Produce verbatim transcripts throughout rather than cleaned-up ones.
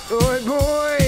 Oi, boy!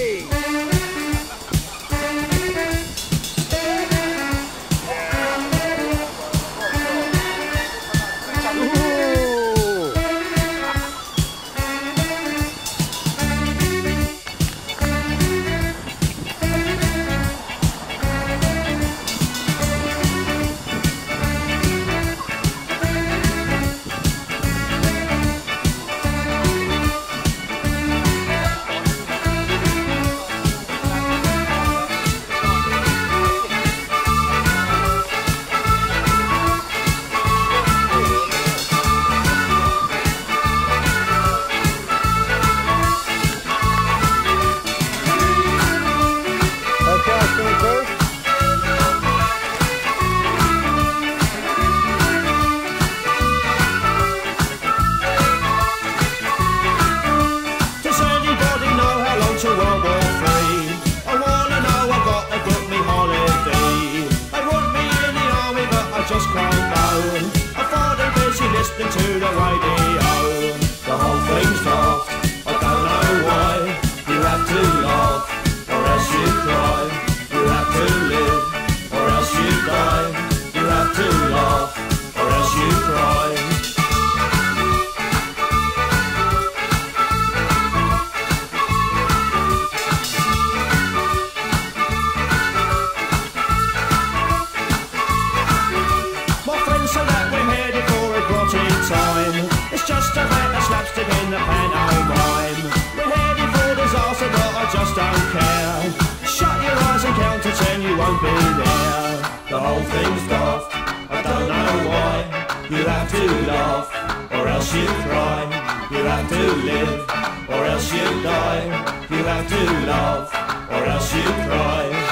Just can't go. I find them busy listening to the radio. The whole thing's daft. I don't know why. You have to laugh, or else you cry. You have to live, or else you die. You have to laugh, or else you cry. Time. It's just a bit of slapstick in the pantomime. We're heading for disaster, but I just don't care. Shut your eyes and count to ten, you won't be there. The whole thing's daft, I don't know why. You have to laugh, or else you cry. You have to live, or else you die. You have to laugh, or else you cry.